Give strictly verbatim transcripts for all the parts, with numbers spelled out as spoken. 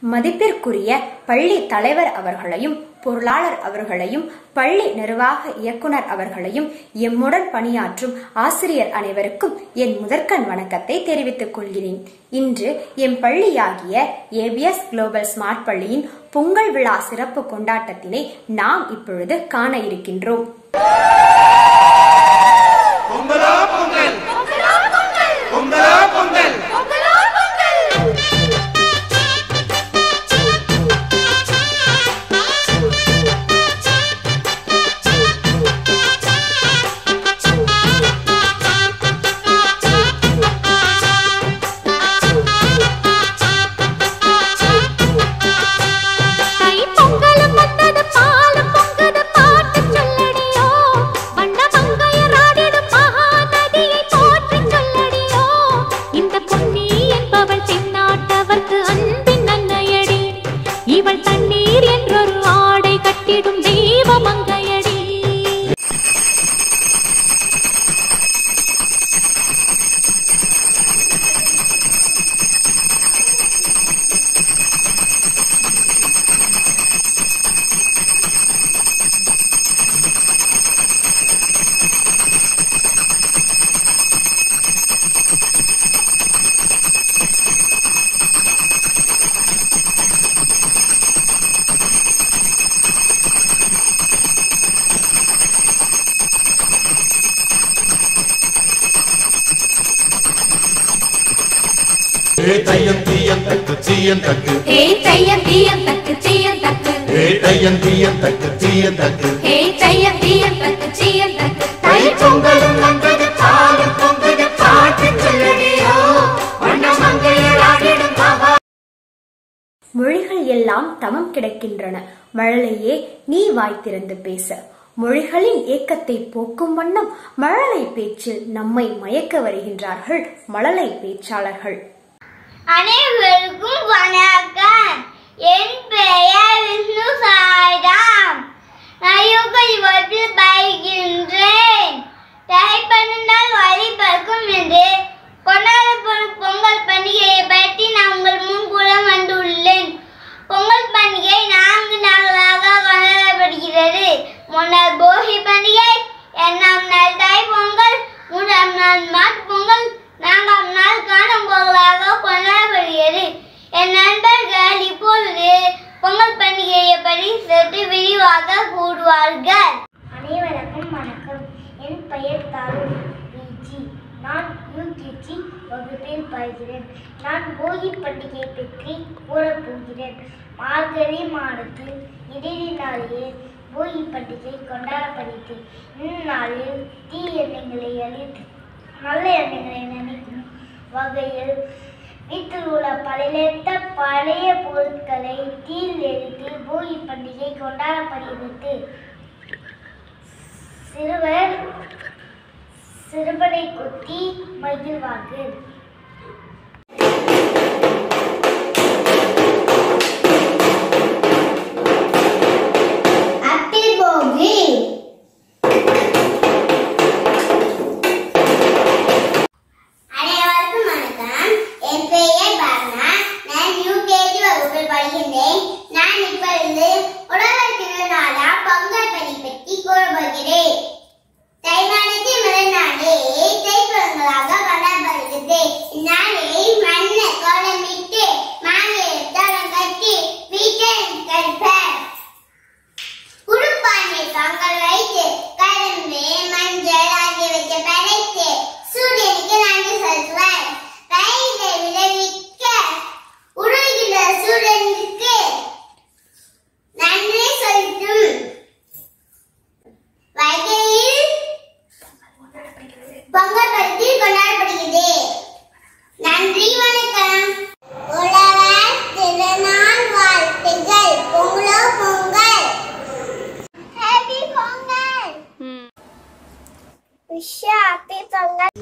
மதிப்பிற்குரிய பள்ளி தலைவர் அவர்களையும் பொருளாளர் அவர்களையும் பள்ளி நிர்வாக இயக்குனர் அவர்களையும் எம்முடன் பணியாற்றும் ஆசிரியர் அனைவருக்கும் என் முதற்கண் வணக்கத்தை தெரிவித்துக் கொள்கிறேன். இன்று எம் பள்ளியாகிய ஏபிஎஸ் குளோபல் ஸ்மார்ட் பள்ளியின் பொங்கல் விழா சிறப்பு கொண்டாட்டத்தினை நாம் இப்பொழுது காண இருக்கின்றோம். Hey tayyam tiyam takku tiyam takku Hey tayyam tiyam takku tiyam takku Hey tayyam tiyam takku tiyam takku Hey tayyam tiyam takku tiyam takku Thai pongalum vandadu paalum pongudu paattu solladiyo vanna mangayalaadidum maha மொழிகள் எல்லாம் தமம் கிடக்கின்றன, மழலையே நீ வாய் திறந்து பேச. மொழிகளின் ஏக்கத்தை போக்கும் வண்ணம் மழலை பேச்சில் நம்மை மயக்க வருகின்றார்கள் மழலை பேச்சாளர்கள். அனைவருக்கும் வணக்கம். என் பெயர் விஷ்ணு சாய்ராம். நான் யூகேஜி வகுப்பில் பயில்கின்றேன். தைப்பந்தால் வழி பறக்கும் என்று கொண்டாடப்படும் பொங்கல் பண்டிகையை பற்றி நான் உங்கள் முன் கூற வந்துள்ளேன். பொங்கல் பண்டிகை நான்கு நாட்களாக கொண்டாடப்படுகிறது. முன்னர் போகி பண்டிகை, இரண்டாம் நாள் தை பொங்கல், மூன்றாம் நாள் மாட்டு பொங்கல், நான்காம் நாள் காணும் பொங்கலாக கொண்டாடப்படுகிறது. என் நண்பர்கள் இப்பொழுது பொங்கல் பண்டிகையை பற்றி சற்று விரிவாக கூறுவார்கள். அனைவருக்கும் வணக்கம். என் பெயர் தாரூர் விஜி. நான் யூகேஜி வகுப்பில் பயில்கிறேன். நான் போகி பண்டிகை பற்றி கூறப்போகிறேன். மார்கழி மாதத்தில் இறுதி நாளிலே போகி பண்டிகை கொண்டாடப்படுகிறது. இந்நாளில் தீ எண்ணங்களை அழித்து நல்ல எண்ணங்களை நினைக்கும் வகையில் வீட்டில் உள்ள பழையத்த பழைய பொருட்களை தீயில் எரித்து போகி பண்டிகை கொண்டாடப்படுகிறது. சிறுவர் சிறுவனை கொத்தி மகிழ்வார்கள். ஹாப்பி போகி. அனைவருக்கும் வணக்கம். என் பெயர் பாவனா. நான் யூகேஜி வகுப்பில் படிக்கின்றேன். நான் இப்பொழுது உழவர் திருநாளா பொங்கல் பண்டிகை பற்றி கூறப்போகிறேன். தை மாதத்தின் முதல் நாளே தைப்பொங்கலாக கொண்டாடப்படுகிறது. இந்நாளை மண்ணை கோலமிட்டு மாவிலை தோரணம் கட்டி வீட்டை கழிப்பர். குடுப்பானை பொங்கல் வைத்து கரும்பு மஞ்சள் ஆகியவற்றை படைத்து சூரியனுக்கு நன்றி செலுத்துவர். பயிரை விளைவிக்க உருகிற சூரியனுக்கு நன்றி செலுத்தும் வகையில் பொங்கல் பற்றி கொண்டாடப்படுகிறது. நன்றி, வணக்கம். உழவர் திருநாள் வாழ்த்துக்கள். பொங்கலோ Pongal. Happy Pongal. Wish happy Pongal.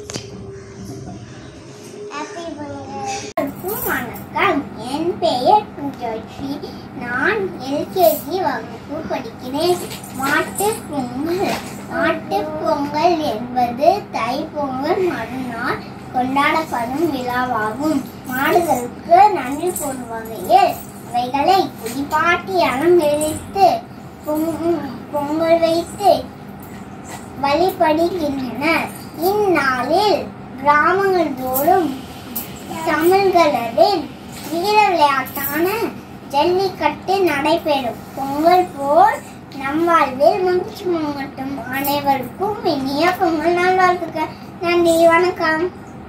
Happy Pongal. வணக்கம். என் பெயர் பூஜோஸ்ரீ. நான் எல்கேஜி வகுப்பு படிக்கிறேன். மாட்டு பொங்கல். மாட்டு பொங்கல் என்பது தை பொங்கல் மறுநாள் கொண்டாடப்படும் விழாவாகும். மாடுகளுக்கு நன்றி கூறும் வகையில் அவைகளை குளிப்பாட்டி அலங்கரித்து பொங்கல் வைத்து வழிபடுகின்றனர். இந்நாளில் கிராமங்கள் தோறும் தமிழர்களின் வீர விளையாட்டான ஜல்லிக்கட்டு நடைபெறும். பொங்கல் போல் நம் வாழ்வில் மகிழ்ச்சி பொங்கட்டும். அனைவருக்கும் இனிய பொங்கல் நல்வாழ்த்துக்கள். நன்றி, வணக்கம்.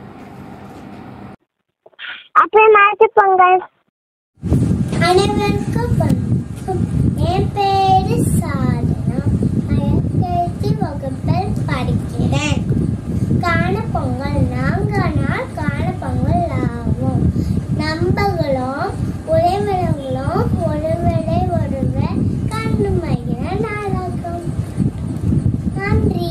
அப்புறம் மாட்டு பொங்கல். அனைவருக்கும் வணக்கம். என் பேரு சாதனா. ஐஎஸ்சி வகுப்பில் படிக்கிறேன். காண பொங்கல் நான்கு நாள் காண பொங்கல் ஆகும். நண்பர்களும் உறவினர்களும் ஒருவரை ஒருவர் கண்டு மகிழ நாளாகும். நன்றி.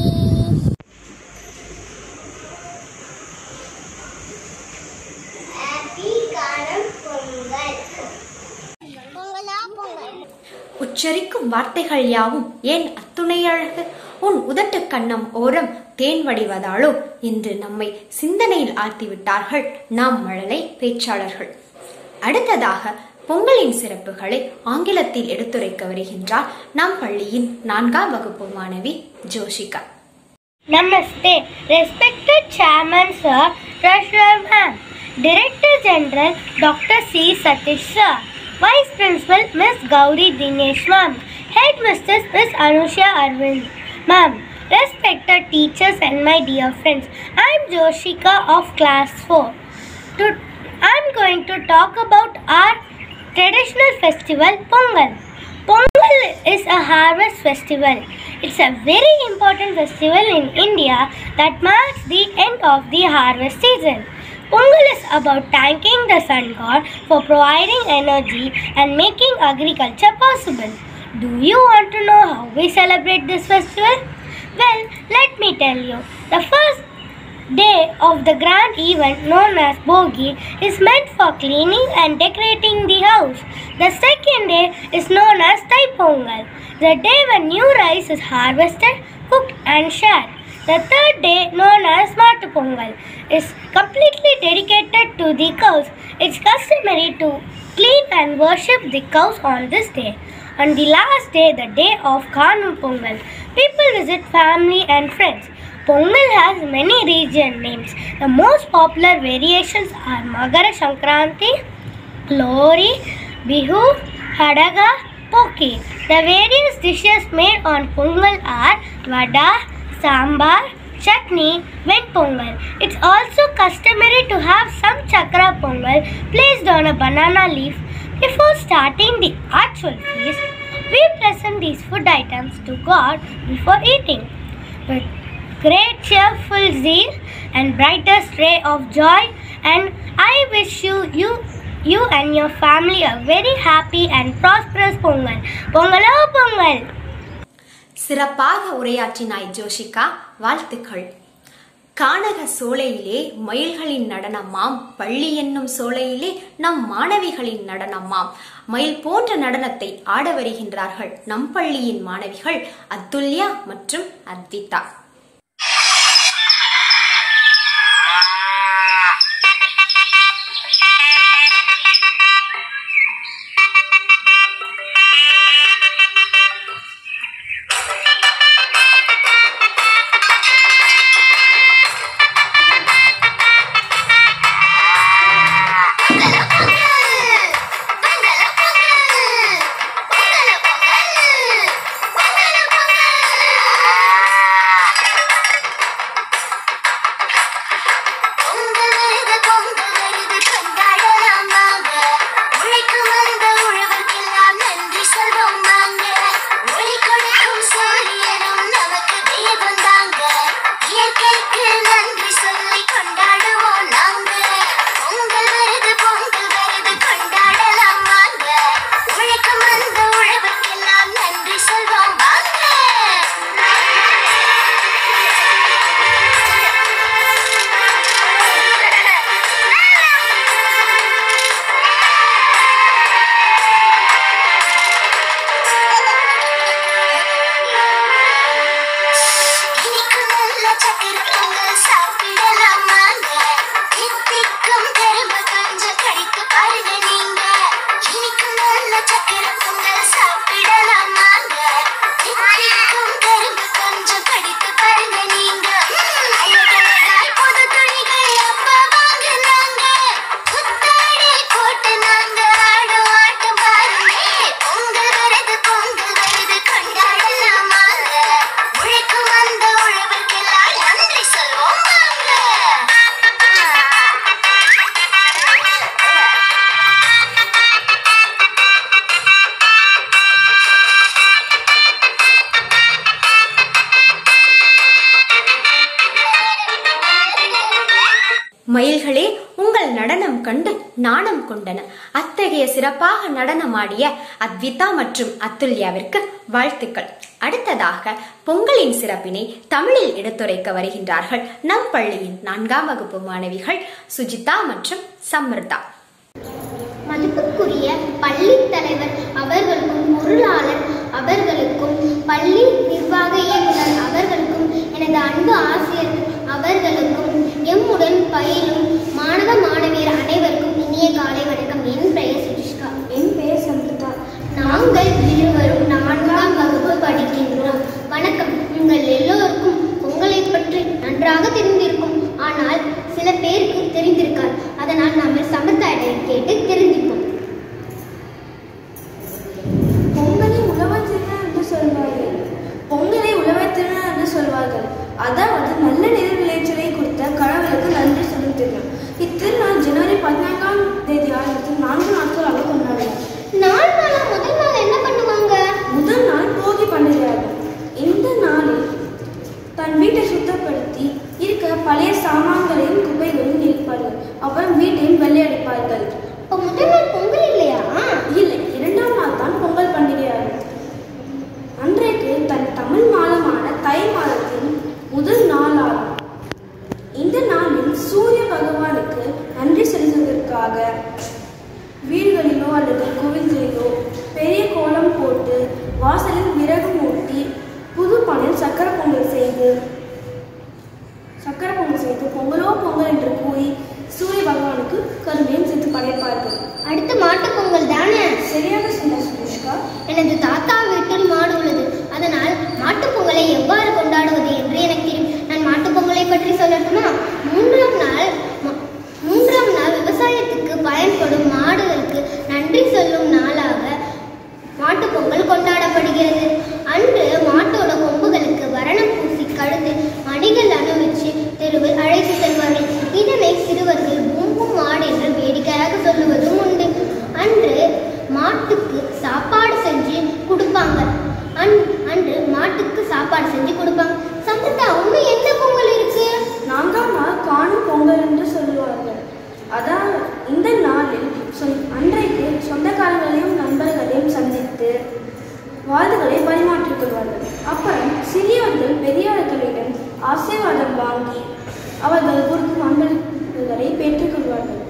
உச்சரிக்கும் வார்த்தைகள் யாவும் ஏன் அத்துணை அழகு? உன் உதட்டு கண்ணம் ஓரம் தேன் வடிவதாலோ என்று நம்மை சிந்தனையில் ஆழ்த்திவிட்டார்கள் நாம் மழலை பேச்சாளர்கள். அடுத்ததாக பொங்கலின் சிறப்புகளை ஆங்கிலத்தில் எடுத்துரைக்க வருகின்றார் நம் பள்ளியின் நான்காம் வகுப்பு மாணவி Joshika. Namaste, respected Chairman Sir, Treasurer Ma'am, Director General Doctor C. Satish Sir, Vice Principal Miss Gauri Dinesh Ma'am, Headmistress Miss Anusha Arvind Ma'am, respected teachers and my dear friends, I am Joshika of class four. I am going to talk about our traditional festival Pongal. Pongal is a harvest festival. It's a very important festival in India that marks the end of the harvest season. Pongal is about thanking the sun god for providing energy and making agriculture possible. Do you want to know how we celebrate this festival? Well, let me tell you. The first day of the grand event known as Bogi is meant for cleaning and decorating the house. The second day is known as Thai Pongal, the day when new rice is harvested, cooked and shared. The third day, known as Matu Pongal, is completely dedicated to the cows. It's customary to clean and worship the cows on this day. On the last day, the day of Kanum Pongal, people visit family and friends. Pongal has many region names. The most popular variations are Magara Sankranti, Lori, Bihu, Hadaga, Poki. The various dishes made on Pongal are Vada, Sambar, Chutney, Wet Pongal. It's also customary to have some Chakra Pongal placed on a banana leaf. Before starting the actual feast, we present these food items to God before eating. With great cheerful zeal and brightest ray of joy, and I wish you, you, you and your family a very happy and prosperous Pongal. Pongalo Pongal! சிறப்பாக உரையாற்றினாய் ஜோஷிகா, வாழ்த்துக்கள். கானக சோலையிலே மயில்களின் நடனமாம், பள்ளி என்னும் சோலையிலே நம் மாணவிகளின் நடனமாம். மயில் போன்ற நடனத்தை ஆட வருகின்றார்கள் நம் பள்ளியின் மாணவிகள் அத்துல்யா மற்றும் அத்விதா. மயில்களே உங்கள் நடனம் கண்டு நாணம் கொண்டன. அத்தகைய சிறப்பாக நடனமாடிய அத்விதா மற்றும் அத்துல்யாவிற்கு வாழ்த்துக்கள். அடுத்ததாக பொங்கலின் சிறப்பினை தமிழில் எடுத்துரைக்க வருகின்றார்கள் நம் பள்ளியின் நான்காம் வகுப்பு மாணவிகள் சுஜிதா மற்றும் சம்ருதா. மதிப்புக்குரிய பள்ளி தலைவர் அவர்களுக்கும் பொருளாளர் அவர்களுக்கும் பள்ளி நிர்வாக இயக்குனர் அவர்களுக்கும் எனது அன்பு ஆசிரியர் அவர்களுக்கும் எம்முடன் பயிலும் மாணவ மாணவியர் அனைவருக்கும் இனிய காலை வணக்கம். என் பெயர் சுஜிஷ்கா. என் பெயர் சம்ருதா. நாங்கள் இருவரும் நான்காம் வகுப்பு படிக்கின்றோம். வணக்கம். உங்கள் எல்லோருக்கும் பொங்கலை பற்றி நன்றாக தெரிந்திருக்கும், ஆனால் சில பேருக்கு தெரிந்திருக்காது. அதனால் நாம் சமத்தாயிடம் கேட்டு தெரிஞ்சுப்போம். பொங்கலை உழவர் திருநாள் என்று சொல்வார்கள். பொங்கலை உழவர் திருநாள் என்று சொல்வார்கள். அதாவது நல்ல நில விளைச்சலை கொடுத்த கடவுளுக்கு நன்றி சொல்லும் திருநாள். இத்திருநாள் ஜனவரி பதினான்காம் தேதி ஆயிரத்தி நான்கு நாட்களாக கொண்டாடுவார். நாள் நாள முதல் நாள் என்ன பண்ணுவாங்க? முதல் நாள் போகி பண்டிகையாகும். இந்த நாளில் தன் வீட்டை சுத்தப்படுத்தி இருக்க பழைய சாமான்களையும் குப்பைகளையும் நீப்பார்கள். அப்புறம் வீட்டையும் வெள்ளையடிப்பார்கள். முதல் நாள் பொங்கல் இல்லையா? இல்லை, இரண்டாம் நாள் தான் பொங்கல் பண்டிகையாகும். அன்றைக்கு தன் தமிழ் மாதமான தை மாதத்தின் முதல் நாளாகும். இந்த நாளில் சூரிய பகவானுக்கு நன்றி செலுத்துவதற்காக வீடுகளிலோ அல்லது கோவில்களிலோ பெரிய கோலம் போட்டு வாசலில் விறகு மூட்டி புது பானையில் சக்கரை பொங்கல் செய்து சக்கரை பொங்கல் செய்து பொங்கலோ பொங்கல் என்று கூறி சூரிய பகவானுக்கு கரும்பையும் சேர்த்து படைப்பார்கள். அடுத்து மாட்டு பொங்கல் தானே? சரியாக சொன்ன சுஷ்கா. எனது தாத்தா வீட்டில் மாடு உள்ளது. அதனால் மாட்டு பொங்கலை எவ்வாறு கொண்டாடுவது என்று எனக்கு தெரியும். நான் மாட்டு பொங்கலை பற்றி சொல்லட்டுமா? மூன்றாம் நாள் மூன்றாம் நாள் விவசாயத்துக்கு பயன்படும் மாடுகளுக்கு நன்றி சொல்லும் நாளாக மாட்டு பொங்கல் கொண்டாடப்படுகிறது. அன்று மாட்டோட கொம்புகளுக்கு வரணம் பூசி கழுத்து மணிகள் அணிவிச்சு தெருவில் அழைத்து செல்வார்கள். இதனை சிறுவர்கள் பூம்பும் மாடு என்று வேடிக்கையாக சொல்லுவதும் உண்டு. அன்று மாட்டுக்கு சாப்பாடு செஞ்சு கொடுப்பாங்க. அன்று மாட்டுக்கு சாப்பாடு செஞ்சு கொடுப்பாங்க. சம்பந்தா, உண்மை என்ன பொங்கல் இருக்கு? நான்காம் நாள் காணும் பொங்கல் என்று சொல்லுவார்கள். அதாவது இந்த நாளில் அன்றைக்கு சொந்தக்காரங்களையும் நண்பர்களையும் சந்தித்து வாழ்த்துக்களை பரிமாற்றிக் கொள்வார்கள். அப்புறம் சிறியவர்கள் பெரியவர்களிடம் ஆசீர்வாதம் வாங்கி அவர்கள் கொடுக்கும் அன்பர்களை பெற்றுக் கொள்வார்கள்.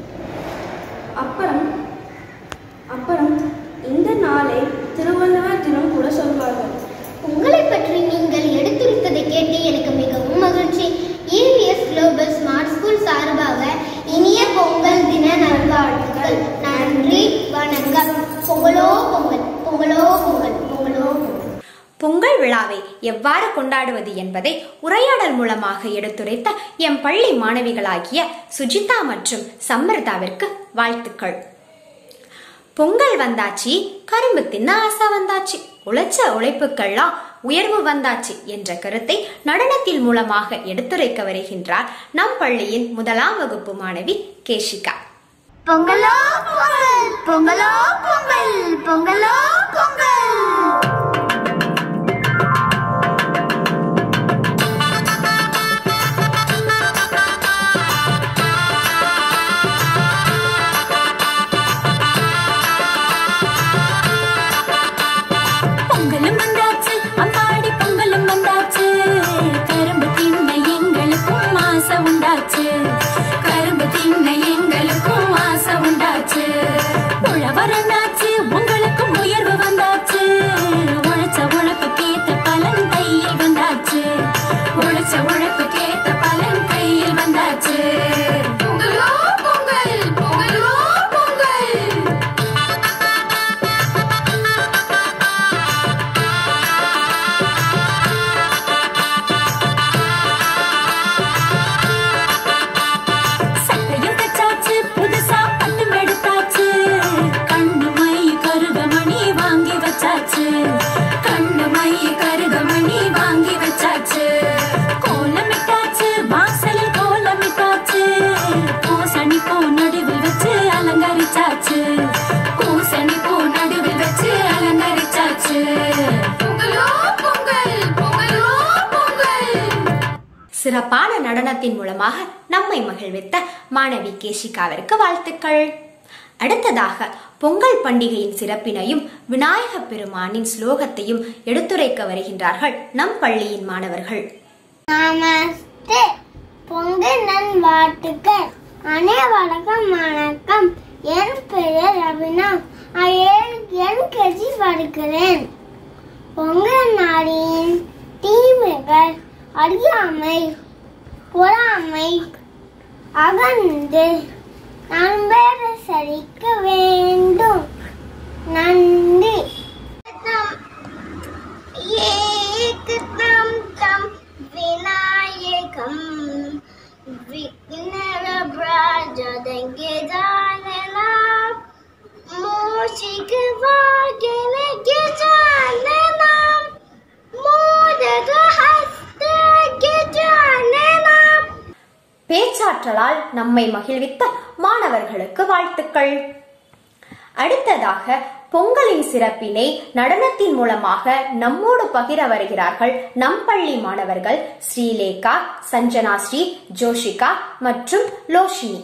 அப்புறம் அப்புறம் இந்த நாளை திருவள்ளுவர் தினம் கூட சொல்வார்கள். உங்களை பற்றி நீங்கள் எடுத்துரைத்ததை கேட்டு எனக்கு மிகவும் மகிழ்ச்சி. ஈவிஎஸ் குளோபல் ஸ்மார்ட் ஸ்கூல் சார்பாக இனிய பொங்கல் தின நல்வாழ்த்துக்கள். நன்றி, வணக்கம். பொங்கலோ பொங்கல், பொங்கலோ பொங்கல், பொங்கலோ பொங்கல். பொங்கல் விழாவை எவ்வாறு கொண்டாடுவது என்பதை உரையாடல் மூலமாக எடுத்துரைத்த எம் பள்ளி மாணவிகளாகிய சுஜிதா மற்றும் சம்ருதாவிற்கு வாழ்த்துக்கள். பொங்கல் வந்தாச்சு, கரும்பு தின்ன ஆசை வந்தாச்சு, உழைச்ச உழைப்புக்கெல்லாம் உயர்வு வந்தாச்சு என்ற கருத்தை நடனத்தின் மூலமாக எடுத்துரைக்க வருகின்றார் நம் பள்ளியின் முதலாம் வகுப்பு மாணவி கேஷிகா. பொங்கலோ பொங்கல், பொங்கலோ பொங்கல், பொங்கலோ பொங்கல். கரும்பு தின்ன எங்களுக்கும் ஆசை உண்டாச்சு. உழவர் என்னாச்சு, உங்களுக்கும் உயர்வு வந்தாச்சு. நடனத்தின் மூலமாக நம்மை மகிழ்வித்த மாணவி கேஷிகாவிற்கு வாழ்த்துக்கள். அடுத்ததாக பொங்கல் பண்டிகையின் சிறப்பினையும் விநாயக பெருமானின் ஸ்லோகத்தையும் எடுத்துரைக்க வருகின்றார்கள் நம் பள்ளியின் மாணவர்கள். நமஸ்தே. பொங்கல் நல்வாழ்த்துக்கள். அனைவருக்கும் வணக்கம். என் பெயர் அபினவ். ஏழு கேஜி படிக்கிறேன். பொங்கல் நாளின் தீமைகள் அறியாமை, பொறாமை அகன்று நண்பரை சரிக்க வேண்டும். நன்றி. ஏகம் தம் விநாயகம் விக்னரப்ராஜதங்கே ஜானலாம் மூஷிக வாகனகே ஜானலாம் மோதக ஹஸ்தகே ஜானலாம். பேச்சாற்றலால் நம்மை மகிழ்வித்த மாணவர்களுக்கு வாழ்த்துக்கள். அடுத்ததாக பொங்கலின் சிறப்பினை நடனத்தின் மூலமாக நம்மோடு பகிர வருகிறார்கள் நம் பள்ளி மாணவர்கள் ஸ்ரீலேகா, சஞ்சனா ஸ்ரீ, ஜோஷிகா மற்றும் லோஷினி.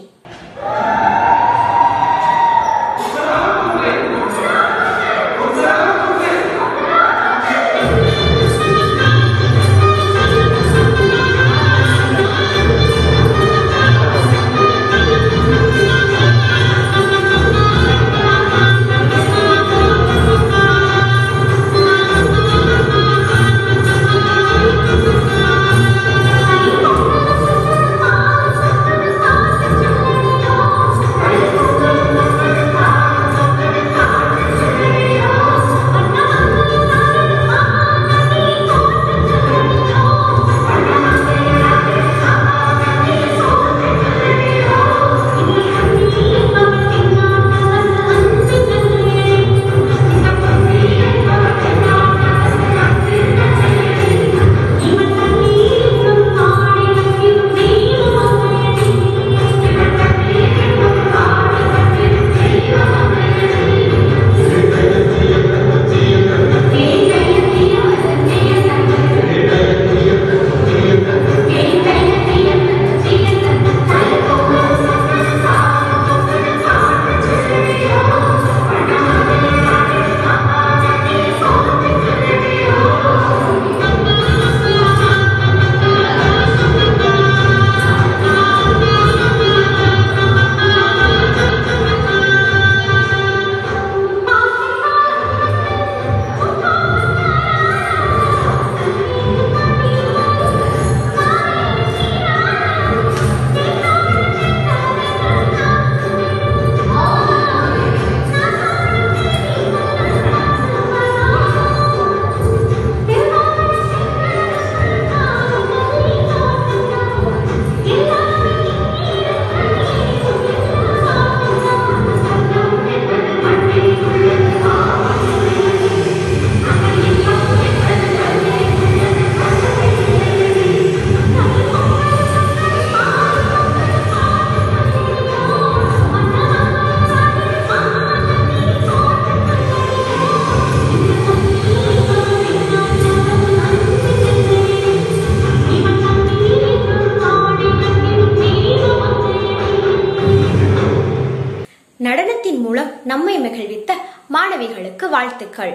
நடனத்தின் மூலம் நம்மை மகிழ்வித்த மாணவிகளுக்கு வாழ்த்துக்கள்.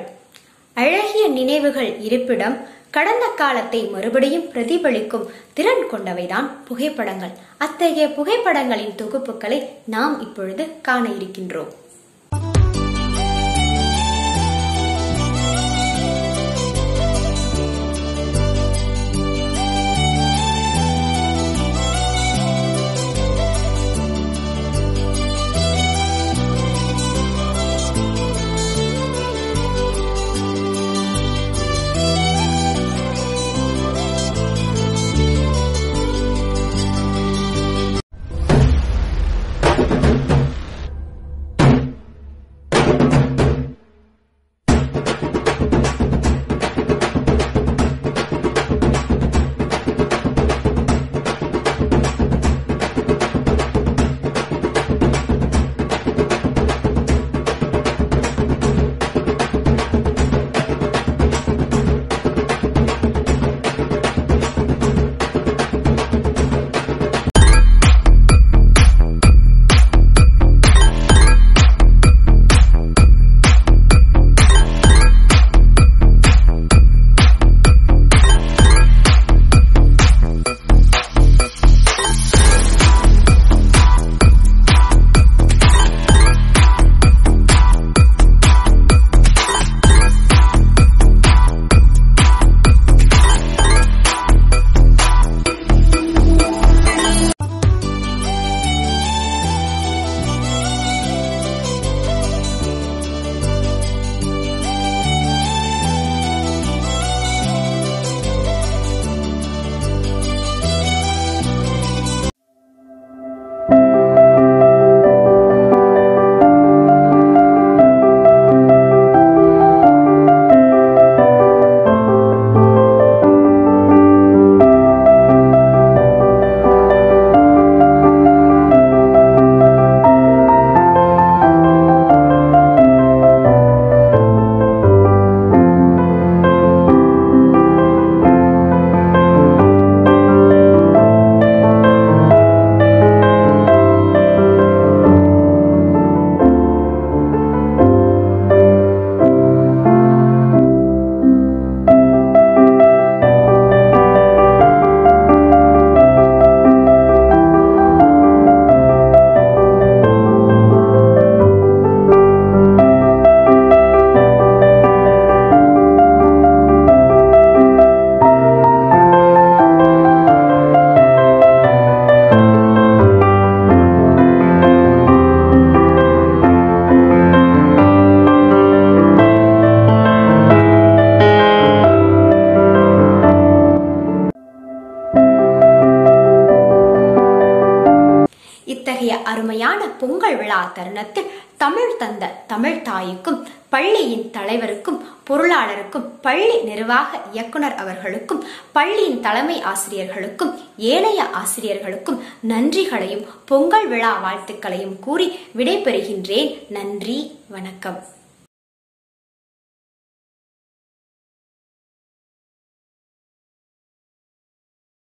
அழகிய நினைவுகள் இருப்பிடம் கடந்த காலத்தை மறுபடியும் பிரதிபலிக்கும் திறன் கொண்டவைதான் புகைப்படங்கள். அத்தகைய புகைப்படங்களின் தொகுப்புகளை நாம் இப்பொழுது காண இருக்கின்றோம். பொங்கல் விழா தருணத்தில் தமிழ் தந்த தமிழ் தாய்க்கும் பள்ளியின் தலைவருக்கும் பொருளாளருக்கும் பள்ளி நிர்வாக இயக்குனர் அவர்களுக்கும் பள்ளியின் தலைமை ஆசிரியர்களுக்கும் ஏனைய ஆசிரியர்களுக்கும் நன்றிகளையும் பொங்கல் விழா வாழ்த்துக்களையும் கூறி விடைபெறுகின்றேன். நன்றி, வணக்கம்.